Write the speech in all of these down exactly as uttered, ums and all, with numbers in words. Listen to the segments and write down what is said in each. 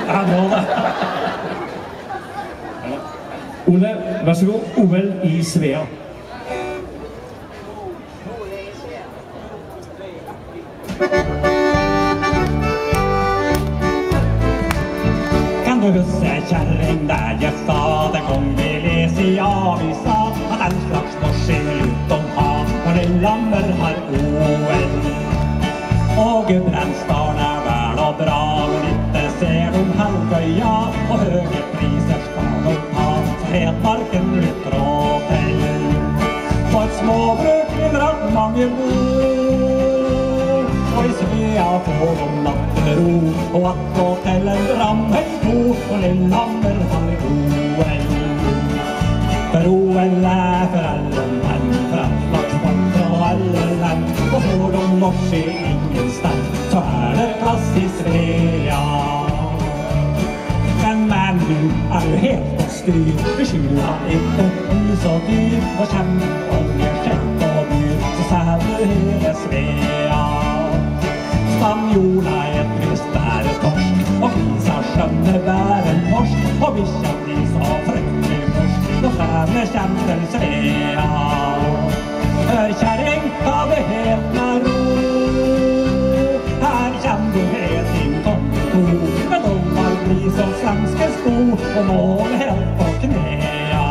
Ja, nå da. Ole, vær så god. O L i Svea. Kan du huske kjerring der jeg sa den gang vi les i avisa at en slags norsk luton har når det lammer har O L. Og Gudbrandsdalen er vel og bra, men ikke ser de Helgøya, og høye priser skal de ta, så Hedmarken lytter og til. På et småbruk vil rart mange bo, og i Svea får de nattero, og at og til en Drammen-bo, og Lillehammer har O L. For O L er for alle menn, for all slags folk og alle land, og får de norske ingen stand, så er det plass i Svea. Men menn, du er jo helt på styr, vi skylder han ikke hus og dyr, og kjemper olje, skjett og dyr, så sæler hele Svea. Spanjola er et visst bære torsk, og fisa skjønne bære en torsk, og bikkja blir så fryktelig norsk, når fremme kjem til Svea. Hør kjæring, hva det het med ro, her kjem du med din tommeto, med dommer blir så svenske sko, og mål helt på knea.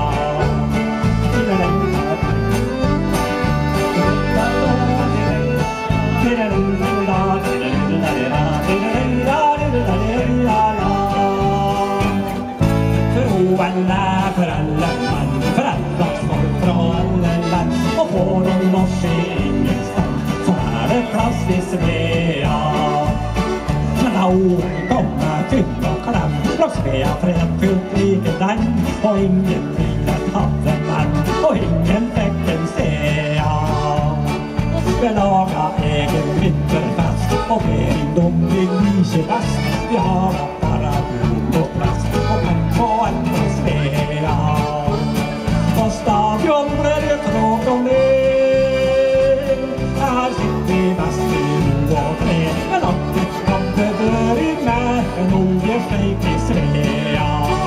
For O L er for alle menn, for alle folk fra alle land, og får de norske ingen stand, så er det plass i Svea. Men da O L kommer fyll og klem, fra Svea fredfullt like den, og ingen tvillet hadde menn, og ingen fikk en Svea. Vi lager egen vinterfest, og berindom blir mye best, vi har da bare bord og plass, og menn på en på Svea. På stadion blir det tråk og ned, her sitter vi best i ro og fred, men akkurat kan det bør i med en olje slik i Svea.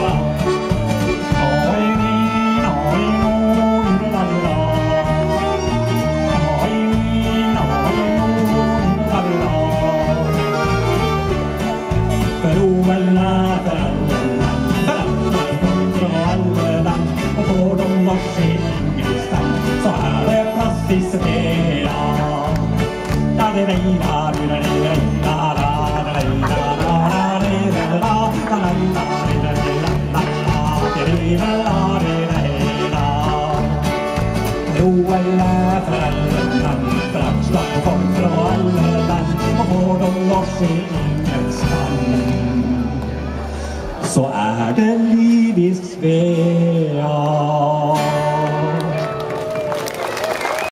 Oi, min, oi, mon, la, la, oi, min, oi, mon, la, la. For O L er for alle land, for alle folk fra alle land, og får de norske ingen stand, så er det plass i Svea. Da det regner, da det regner, da det regner, da det regner, da det regner, da det regner, da det regner. O L er for alle land, for all slags folk fra alle land, og får de norske ingen stand, så er det liv i Svea.